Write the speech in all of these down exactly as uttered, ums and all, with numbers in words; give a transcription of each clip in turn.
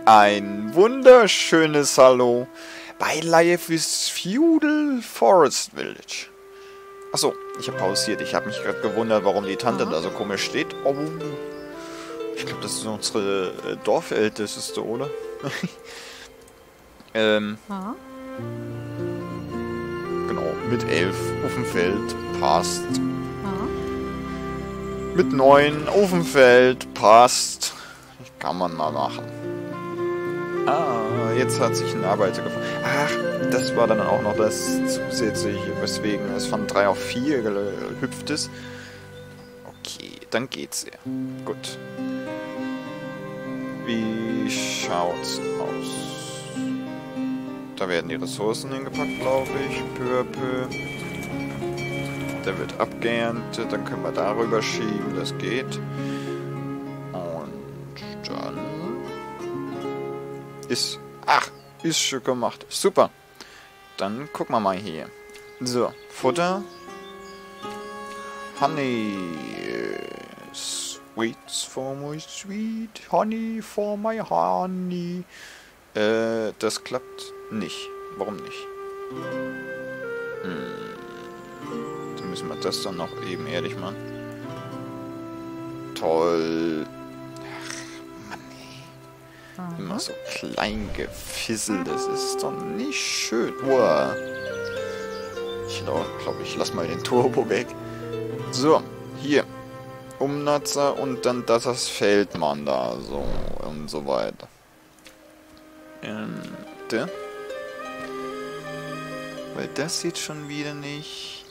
Ein wunderschönes Hallo bei Life is Feudal Forest Village. Achso, ich habe pausiert. Ich habe mich gerade gewundert, warum die Tante da so komisch steht. Oh, ich glaube, das ist unsere äh, Dorfälteste, oder? ähm, Aha. Genau, mit elf auf dem Feld passt. Aha. Mit neun auf dem Feld passt. Kann man mal machen. Ah, jetzt hat sich ein Arbeiter gefunden. Ach, das war dann auch noch das zusätzliche, weswegen es von drei auf vier gehüpft ist. Okay, dann geht's ja. Gut. Wie schaut's aus? Da werden die Ressourcen hingepackt, glaube ich. Peu à peu. Der wird abgeerntet, dann können wir darüber schieben, das geht. Und dann ist... Ach, ist schon gemacht. Super. Dann gucken wir mal hier. So, Futter. Honey. Sweets for my sweet. Honey for my honey. Äh, das klappt nicht. Warum nicht? Hm. Dann müssen wir das dann noch eben ehrlich machen. Toll. Immer so klein gefisselt, das ist doch nicht schön. Wow. Ich glaube, ich lasse mal den Turbo weg. So, hier. Umnutzer und dann das, das Feldmann da, so und so weiter. Ähm, der. Weil das sieht schon wieder nicht...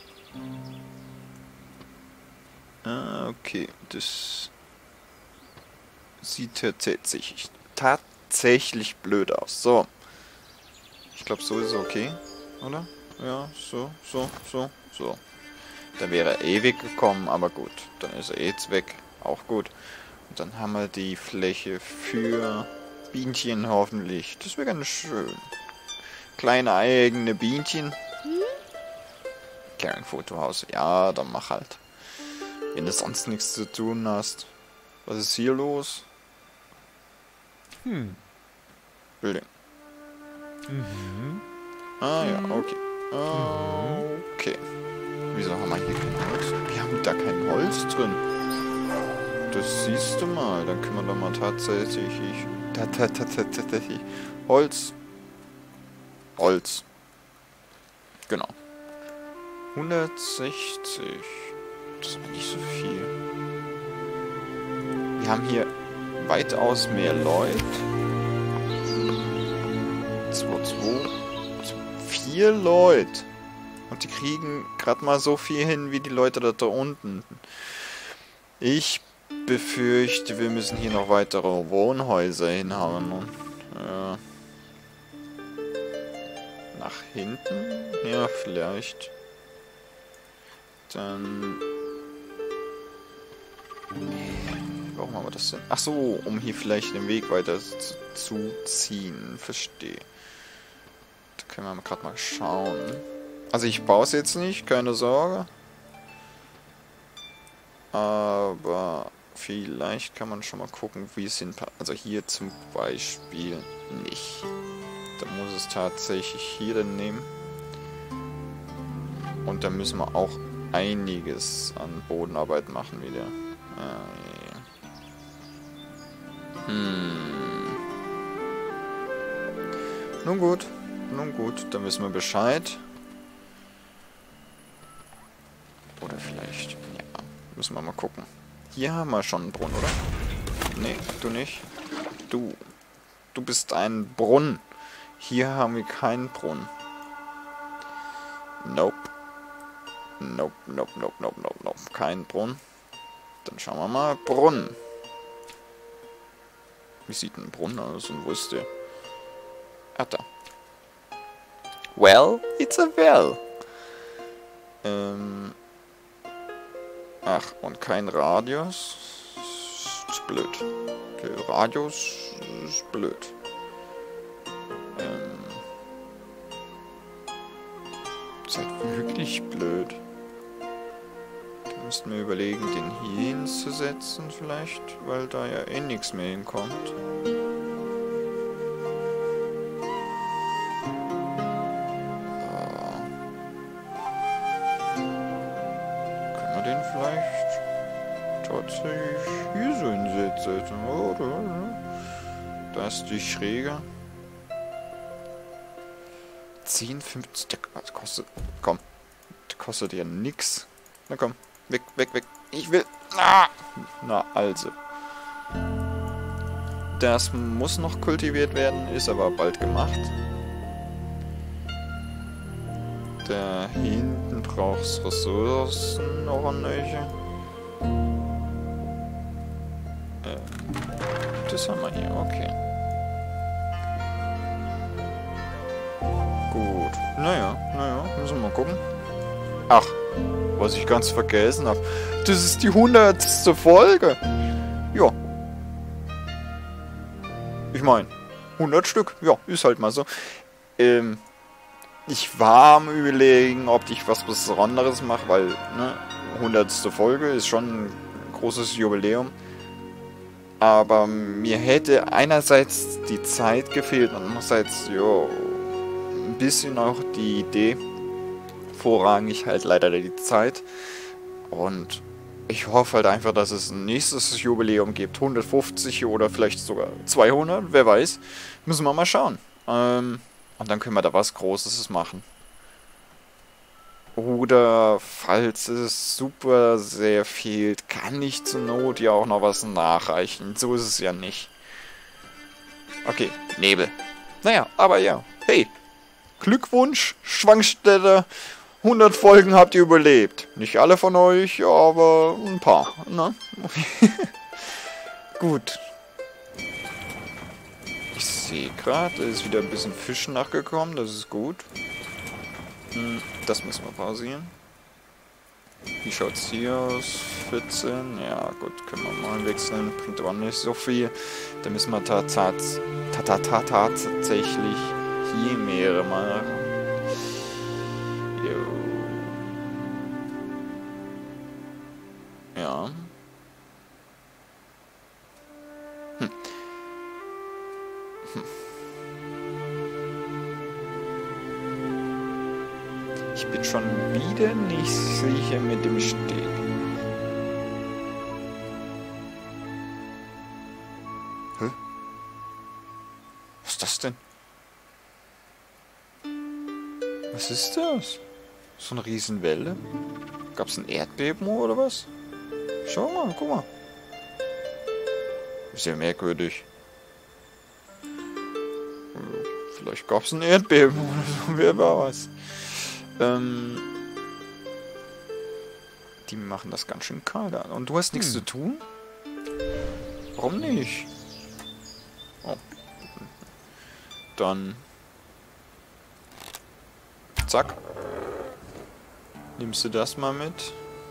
Ah, okay, das... sieht tatsächlich, tatsächlich blöd aus. So. Ich glaube, so ist es okay. Oder? Ja, so, so, so, so. Dann wäre er ewig gekommen, aber gut. Dann ist er jetzt weg. Auch gut. Und dann haben wir die Fläche für Bienchen hoffentlich. Das wäre ganz schön. Kleine eigene Bienchen. Caring-Fotohaus. Ja, dann mach halt. Wenn du sonst nichts zu tun hast. Was ist hier los? Hm. Building. Mhm. Ah ja, okay. Okay. Wieso haben wir hier kein Holz? Wir haben da kein Holz drin. Das siehst du mal. Dann können wir doch mal tatsächlich... Tatsächlich... Holz. Holz. Genau. hundertsechzig. Das ist aber nicht so viel. Wir haben hier weitaus mehr Leute. zwei, zwei, vier Leute. Und die kriegen gerade mal so viel hin wie die Leute da, da unten. Ich befürchte, wir müssen hier noch weitere Wohnhäuser hinhauen. Und, ja. Nach hinten? Ja, vielleicht. Dann... Warum haben wir das denn? Ach so, um hier vielleicht den Weg weiter zu, zu ziehen. Verstehe. Da können wir gerade mal schauen. Also ich baue es jetzt nicht, keine Sorge. Aber vielleicht kann man schon mal gucken, wie es hin... Also hier zum Beispiel nicht. Da muss es tatsächlich hier dann nehmen. Und da müssen wir auch einiges an Bodenarbeit machen wieder. Äh, Hm. Nun gut, nun gut, dann wissen wir Bescheid. Oder vielleicht, ja, müssen wir mal gucken. Hier haben wir schon einen Brunnen, oder? Nee, du nicht. Du, du bist ein Brunnen. Hier haben wir keinen Brunnen. Nope. Nope, nope, nope, nope, nope, nope. Kein Brunnen. Dann schauen wir mal. Brunnen. Wie sieht ein Brunnen aus und wo ist der? Ah, da. Well, it's a well. Ähm. Ach, und kein Radius. Ist blöd. Okay, Radius ist blöd. Ähm. Ist halt wirklich blöd. Da müssten wir überlegen, den hier hinzusetzen vielleicht, weil da ja eh nichts mehr hinkommt. den vielleicht tatsächlich hier so hinsetzen. Oder? Da ist die Schräge. zehn, fünfzig, das kostet, komm, das kostet ja nix. Na komm, weg, weg, weg. Ich will, ah! Na also. Das muss noch kultiviert werden, ist aber bald gemacht. Da hinten braucht es Ressourcen noch ein welche. Äh, das haben wir hier, okay. Gut. Naja, naja, müssen wir mal gucken. Ach, was ich ganz vergessen habe. Das ist die hundertste Folge. Ja. Ich meine, hundert Stück. Ja, ist halt mal so. Ähm, ich war am Überlegen, ob ich was Besonderes mache, weil, ne, hundertste Folge ist schon ein großes Jubiläum. Aber mir hätte einerseits die Zeit gefehlt und andererseits, jo, ein bisschen auch die Idee. Vorrangig halt leider die Zeit. Und ich hoffe halt einfach, dass es ein nächstes Jubiläum gibt. hundertfünfzig oder vielleicht sogar zweihundert, wer weiß. Müssen wir mal schauen. Ähm, und dann können wir da was Großes machen. Oder, falls es super sehr fehlt, kann ich zur Not ja auch noch was nachreichen. So ist es ja nicht. Okay, Nebel. Naja, aber ja. Hey, Glückwunsch, Schwangstädter. hundert Folgen habt ihr überlebt. Nicht alle von euch, aber ein paar. Ne? Gut. Ich sehe gerade, da ist wieder ein bisschen Fisch nachgekommen. Das ist gut. Hm, das müssen wir pausieren. Wie schaut es hier aus? vierzehn. Ja, gut, können wir mal wechseln. Bringt aber nicht so viel. Da müssen wir tatsächlich hier mehrere machen. Jo. Ja. Hm. Hm. Ich bin schon wieder nicht sicher mit dem Steg. Hä? Was ist das denn? Was ist das? So eine Riesenwelle? Gab's ein Erdbeben oder was? Schau mal, guck mal. Ist ja merkwürdig. Vielleicht gab's ein Erdbeben oder so, wer weiß. Ähm, die machen das ganz schön kalt an. Und du hast nichts hm. zu tun? Warum nicht? Oh. Dann... Zack. Nimmst du das mal mit?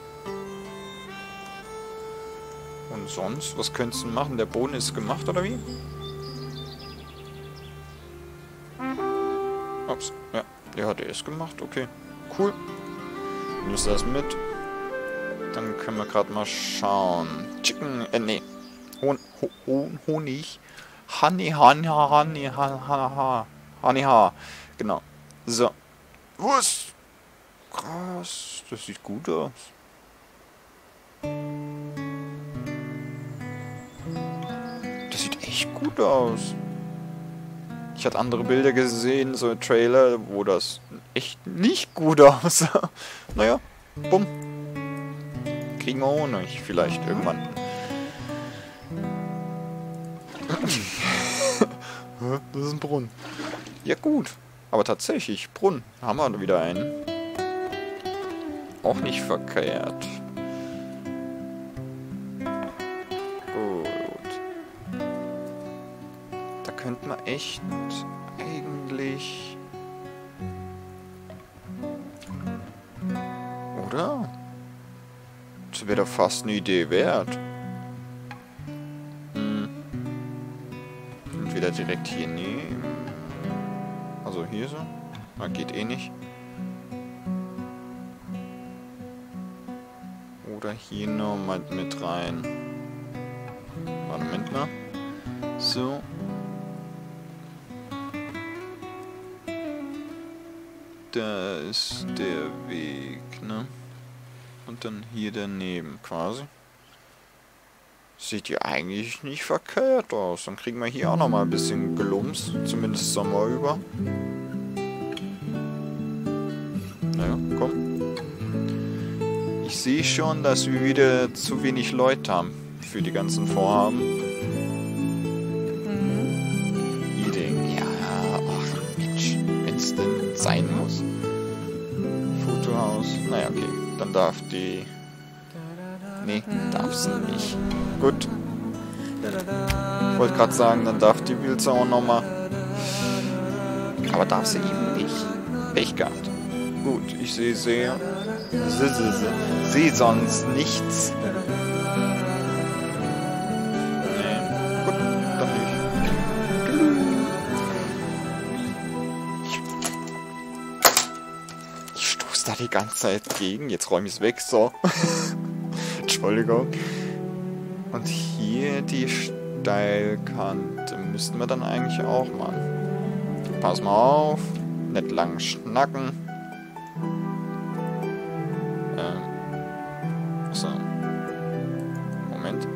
Und sonst? Was könntest du machen? Der Boden ist gemacht, oder wie? Ups, ja. Ja, der ist gemacht, okay. Cool. Nimmst du das mit? Dann können wir gerade mal schauen. Chicken, äh, nee. Hon, Ho, Hon, Honig. Honey, Honey, Honey, Honey, Honey, genau. So. Was? Krass, das sieht gut aus. Das sieht echt gut aus. Ich hatte andere Bilder gesehen, so Trailer, wo das echt nicht gut aussah. Naja, bumm. Kriegen wir Honig vielleicht irgendwann. Das ist ein Brunnen. Ja gut, aber tatsächlich, Brunnen. Haben wir wieder einen. Auch nicht verkehrt. Könnte man echt eigentlich... Oder? Das wäre doch fast eine Idee wert. Hm. Entweder direkt hier nehmen. Also hier so. Na, geht eh nicht. Oder hier noch mal mit rein. Warte, Moment mal. So. Da ist der Weg, ne? Und dann hier daneben quasi. Sieht ja eigentlich nicht verkehrt aus. Dann kriegen wir hier auch nochmal ein bisschen Gelumps. Zumindest Sommer über. Naja, komm. Ich sehe schon, dass wir wieder zu wenig Leute haben für die ganzen Vorhaben. Mhm. Eating, ja, ach Mensch, wenn es denn sein muss. Fotohaus, naja, okay. Dann darf die... Nee, darf sie nicht. Gut. Ich wollte gerade sagen, dann darf die Wilze auch nochmal. Aber darf sie eben nicht. Pech gehabt. Gut, ich sehe sehr. Sehe sonst nichts. Nee. Gut, dann nicht. Ich, ich stoße da die ganze Zeit gegen. Jetzt räume ich es weg, so. Entschuldigung. Und hier die Steilkante müssten wir dann eigentlich auch machen. Pass mal auf. Nicht lang schnacken. Ähm. So. Moment.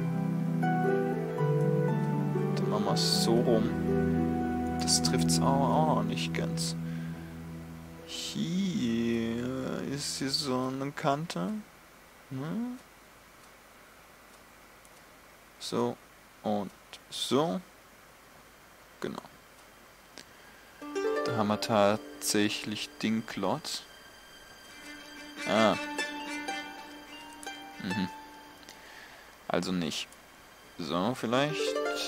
Dann machen wir es so rum. Das trifft es auch noch nicht ganz. Hier ist hier so eine Kante. Hm? So und so. Genau. Da haben wir tatsächlich den Klotz. Ah. Mhm. Also nicht. So, vielleicht.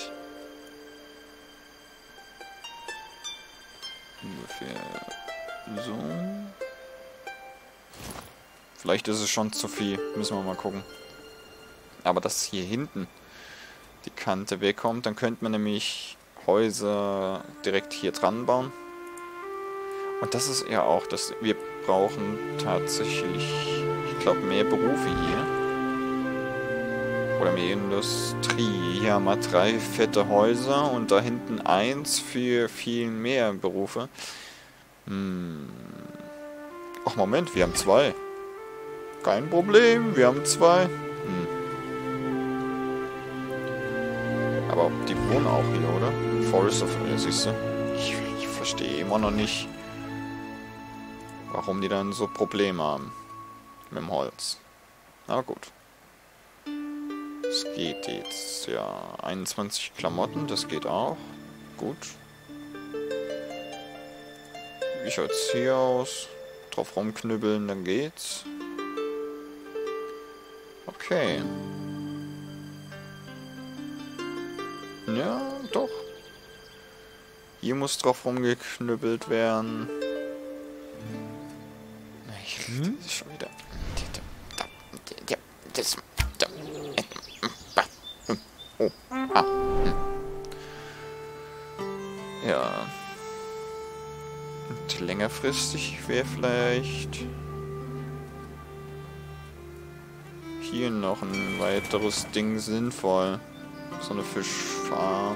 Ungefähr so. Vielleicht ist es schon zu viel. Müssen wir mal gucken. Aber dass hier hinten die Kante wegkommt, dann könnte man nämlich Häuser direkt hier dran bauen. Und das ist ja auch, dass wir brauchen tatsächlich, ich glaube, mehr Berufe hier. Oder mehr Industrie. Hier haben wir drei fette Häuser und da hinten eins für viel mehr Berufe. Hm. Ach Moment, wir haben zwei. Kein Problem, wir haben zwei. Hm. Aber die wohnen auch hier, oder? Forest of... Ja, siehst du? Ich, ich verstehe immer noch nicht, warum die dann so Probleme haben. Mit dem Holz. Na gut. Es geht jetzt, ja, einundzwanzig Klamotten, das geht auch. Gut. Wie schaut's hier aus? Drauf rumknüppeln, dann geht's. Okay. Ja, doch. Hier muss drauf rumgeknüppelt werden. Ich hm? Das ist schon wieder. Das. Oh. Ah. Ja. Und längerfristig wäre vielleicht hier noch ein weiteres Ding sinnvoll. So eine Fischfarm.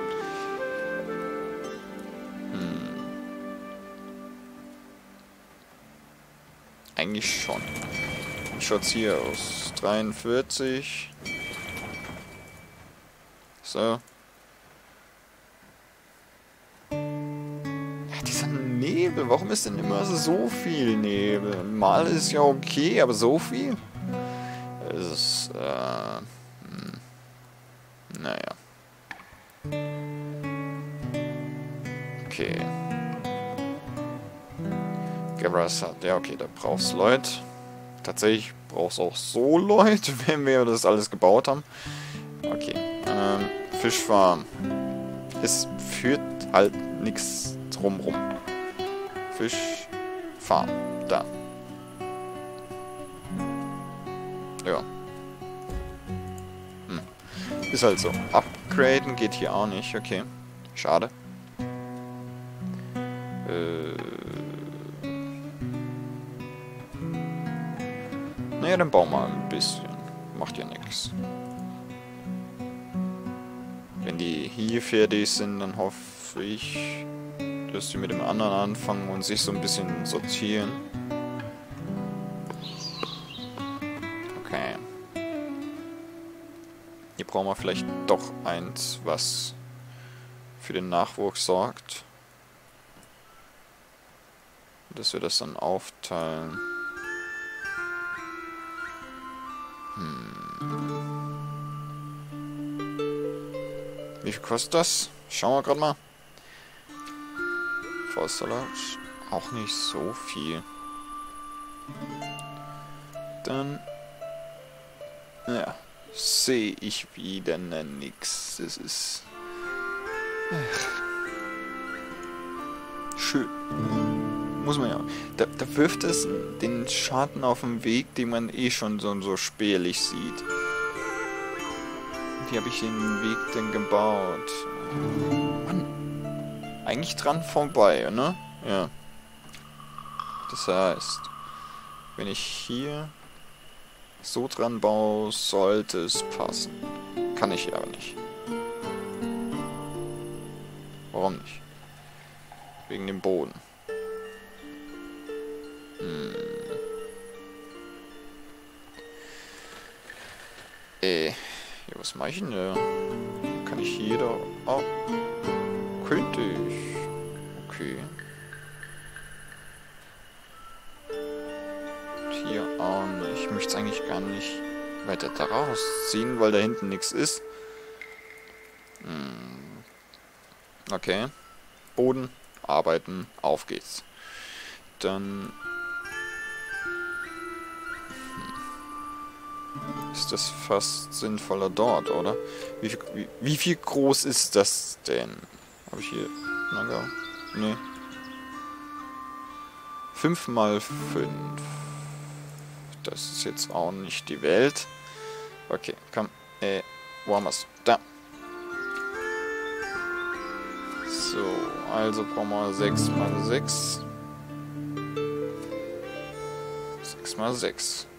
Hm. Eigentlich schon. Wie schaut's hier aus? dreiundvierzig. So. Ja, dieser Nebel. Warum ist denn immer so viel Nebel? Mal ist ja okay, aber so viel? Es ist, äh... Hm. Naja. Okay. Gavras hat... Ja, okay, da brauchst du Leute. Tatsächlich brauchst du auch so Leute, wenn wir das alles gebaut haben. Okay. Ähm, Fischfarm. Es führt halt nichts drumrum. Fischfarm. Da. Ja. Hm. Ist halt so. Upgraden geht hier auch nicht. Okay. Schade. Äh. Naja, dann bauen wir ein bisschen. Macht ja nichts. Wenn die hier fertig sind, dann hoffe ich, dass die mit dem anderen anfangen und sich so ein bisschen sortieren. Okay. Hier brauchen wir vielleicht doch eins, was für den Nachwuchs sorgt. Dass wir das dann aufteilen. Hm. Wie viel kostet das? Schauen wir gerade mal. Forstsalat. Auch nicht so viel. Dann... Ja. Sehe ich wieder ne, nix. Das ist... Ach. Schön. Muss man ja. Da, da wirft es den Schatten auf den Weg, den man eh schon so, so spärlich sieht. Wie habe ich den Weg denn gebaut? Mann. Eigentlich dran vorbei, ne? Ja. Das heißt, wenn ich hier so dran baue, sollte es passen. Kann ich aber nicht. Warum nicht? Wegen dem Boden. Hm. Äh, ja, was mache ich denn da? Kann ich hier da... Oh, könnte ich. Okay. Hier auch nicht. Ich möchte es eigentlich gar nicht weiter daraus ziehen, weil da hinten nichts ist. Hm. Okay. Boden, arbeiten, auf geht's. Dann... Hm. Ist das fast sinnvoller dort, oder? Wie viel, wie, wie viel groß ist das denn? Habe ich hier... Naga? Nee. fünf mal fünf. Das ist jetzt auch nicht die Welt. Okay, komm. Äh, wo haben wir's? Da. So, also brauchen wir sechs mal sechs. sechs mal sechs.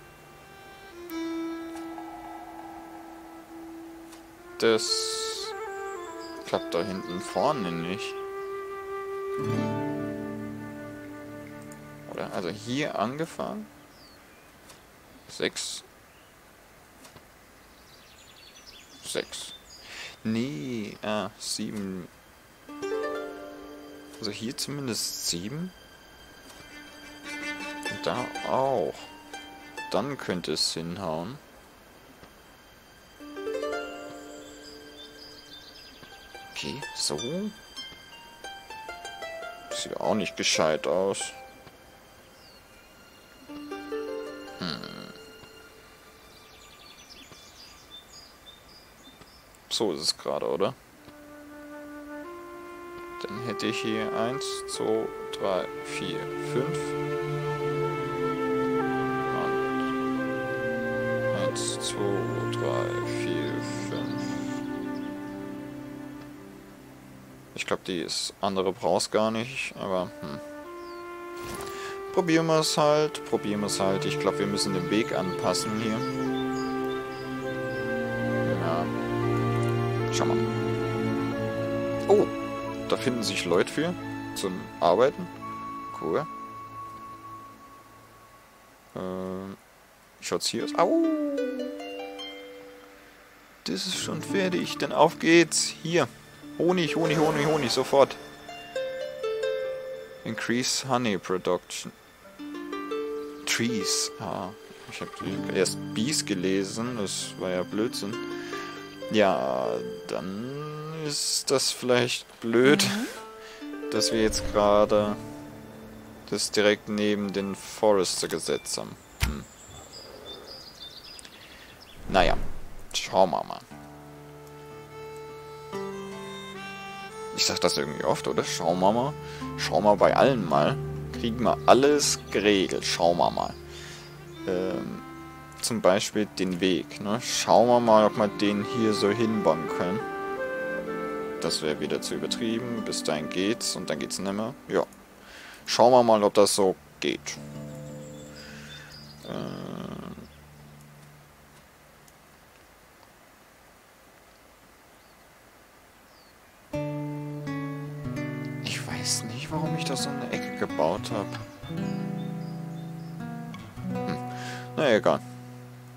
Das klappt da hinten vorne nicht. Oder? Also hier angefangen. sechs. sechs. Nee, ah, sieben. Also hier zumindest sieben. Und da auch. Dann könnte es hinhauen. Okay, so. Sieht auch nicht gescheit aus. Hm. So ist es gerade, oder? Dann hätte ich hier eins, zwei, drei, vier, fünf. Und eins, zwei, drei, vier, fünf. Ich glaube, die ist andere brauchst gar nicht, aber hm. Probieren wir es halt, probieren wir es halt. Ich glaube, wir müssen den Weg anpassen hier. Ja. Schau mal. Oh, da finden sich Leute für zum Arbeiten. Cool. Ähm, wie schaut's hier aus? Au! Das ist schon fertig. Dann auf geht's. Hier. Honig, Honig, Honig, Honig, sofort. Increase Honey Production. Trees. Ah, ich habe erst Bees gelesen. Das war ja Blödsinn. Ja, dann ist das vielleicht blöd, mhm. dass wir jetzt gerade das direkt neben den Forester gesetzt haben. Hm. Naja, schauen wir mal. Ich sag das irgendwie oft, oder? Schauen wir mal. Schauen wir bei allen mal. Kriegen wir alles geregelt. Schauen wir mal. Ähm, zum Beispiel den Weg. Ne? Schauen wir mal, ob wir den hier so hinbauen können. Das wäre wieder zu übertrieben. Bis dahin geht's und dann geht's nicht mehr. Ja. Schauen wir mal, ob das so geht. Ähm, Ich weiß nicht, warum ich da so eine Ecke gebaut habe. Hm. Na egal.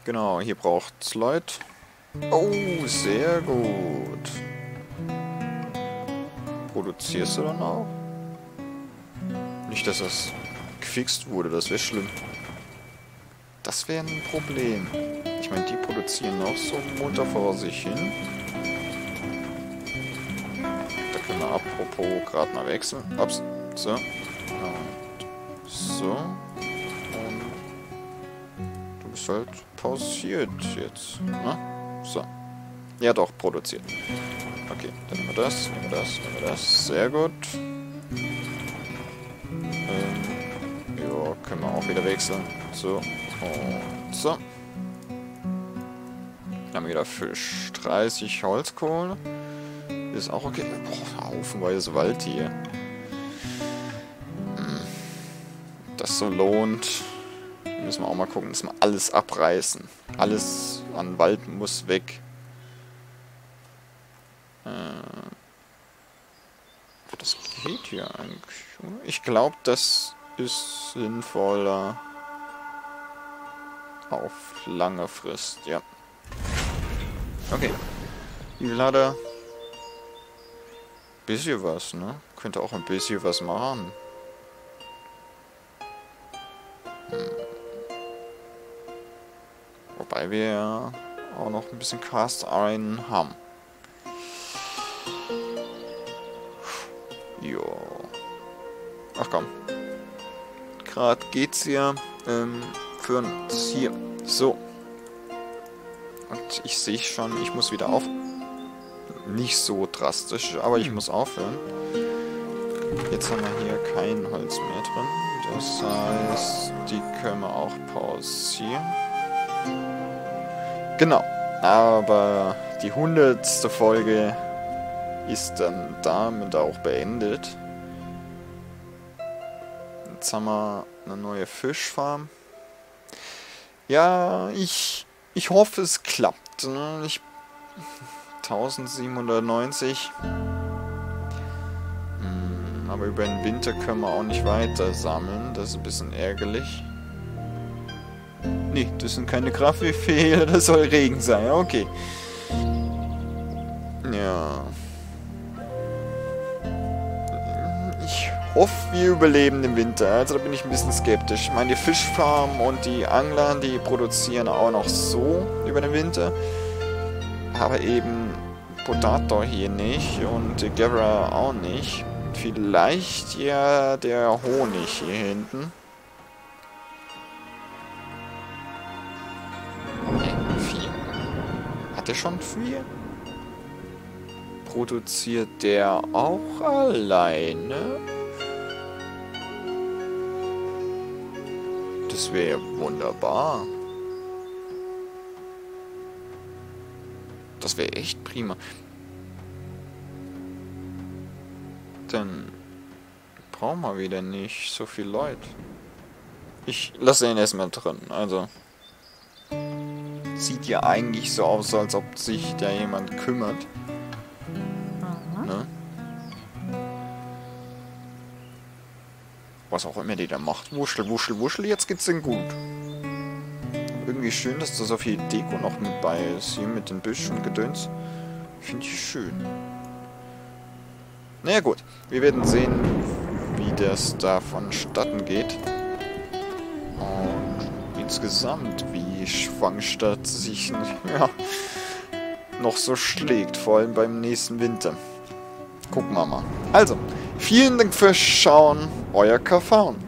Genau, hier braucht's Leute. Oh, sehr gut. Produzierst du dann auch? Nicht, dass das gefixt wurde, das wäre schlimm. Das wäre ein Problem. Ich meine, die produzieren noch so munter vor sich hin. Da können wir apropos gerade mal wechseln. Ups. So. Und so. Und du bist halt pausiert jetzt. Ne? So. Ja doch, produziert. Okay, dann nehmen wir das, nehmen wir das, nehmen wir das. Sehr gut. Ähm, ja, können wir auch wieder wechseln. So. Und so. Dann haben wir wieder Fisch. dreißig Holzkohle. Ist auch okay. Boah, haufenweise Wald hier. Hm. Das so lohnt. Müssen wir auch mal gucken, dass wir alles abreißen. Alles an Wald muss weg. Äh, das geht hier eigentlich, oder? Ich glaube, das ist sinnvoller auf lange Frist, ja. Okay. Wie viel hat er? Bisschen was, ne? Könnte auch ein bisschen was machen. Hm. Wobei wir ja auch noch ein bisschen Cast Iron haben. Jo. Ach komm. Gerade geht's ja ähm, für uns hier. So. Und ich sehe schon, ich muss wieder auf. Nicht so drastisch, aber ich muss aufhören. Jetzt haben wir hier kein Holz mehr drin. Das heißt, die können wir auch pausieren. Genau. Aber die hundertste Folge ist dann damit auch beendet. Jetzt haben wir eine neue Fischfarm. Ja, ich, ich hoffe, es klappt. Ne? Ich, eintausendsiebenhundertneunzig. Hm, aber über den Winter können wir auch nicht weiter sammeln. Das ist ein bisschen ärgerlich. Nee, das sind keine Kraftbefehle, das soll Regen sein. Okay. Ja. Ich hoffe, wir überleben den Winter. Also da bin ich ein bisschen skeptisch. Ich meine, die Fischfarmen und die Angler, die produzieren auch noch so über den Winter. Aber eben Potato hier nicht und die Gavra auch nicht. Vielleicht ja der Honig hier hinten. Äh, vier. Hat er schon vier? Produziert der auch alleine? Das wäre wunderbar. Das wäre echt prima. Dann brauchen wir wieder nicht so viel Leute. Ich lasse ihn erstmal drin. Also sieht ja eigentlich so aus, als ob sich da jemand kümmert. Ne? Was auch immer die da macht. Wuschel, wuschel, wuschel. Jetzt geht's denn gut. Irgendwie schön, dass da so viel Deko noch mit bei ist. Hier mit den Büschen und Gedöns. Finde ich schön. Naja gut, wir werden sehen, wie das da vonstatten geht. Und insgesamt, wie Schwangstadt sich ja, noch so schlägt. Vor allem beim nächsten Winter. Gucken wir mal. Also, vielen Dank fürs Schauen. Euer Kafaun.